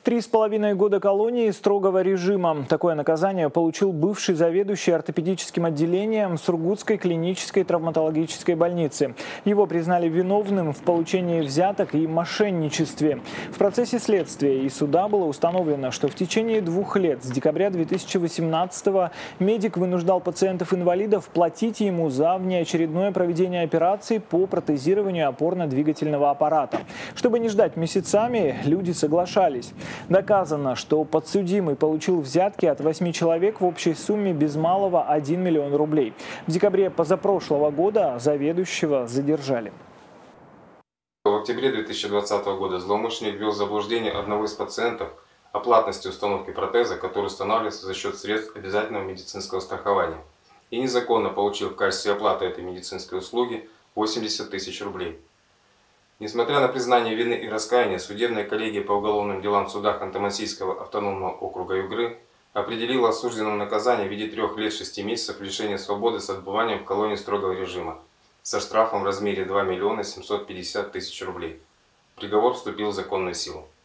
3,5 года колонии строгого режима. Такое наказание получил бывший заведующий ортопедическим отделением Сургутской клинической травматологической больницы. Его признали виновным в получении взяток и мошенничестве. В процессе следствия и суда было установлено, что в течение 2 лет с декабря 2018-го медик вынуждал пациентов-инвалидов платить ему за внеочередное проведение операций по протезированию опорно-двигательного аппарата. Чтобы не ждать месяцами, люди соглашались. Доказано, что подсудимый получил взятки от 8 человек в общей сумме без малого 1 миллион рублей. В декабре позапрошлого года заведующего задержали. В октябре 2020 года злоумышленник ввел в заблуждение одного из пациентов о платности установки протеза, который устанавливается за счет средств обязательного медицинского страхования, и незаконно получил в качестве оплаты этой медицинской услуги 80 тысяч рублей. Несмотря на признание вины и раскаяние, судебная коллегия по уголовным делам в судах Ханты-Мансийского автономного округа Югры определила осужденному наказание в виде 3 лет 6 месяцев лишения свободы с отбыванием в колонии строгого режима со штрафом в размере 2 750 000 рублей. Приговор вступил в законную силу.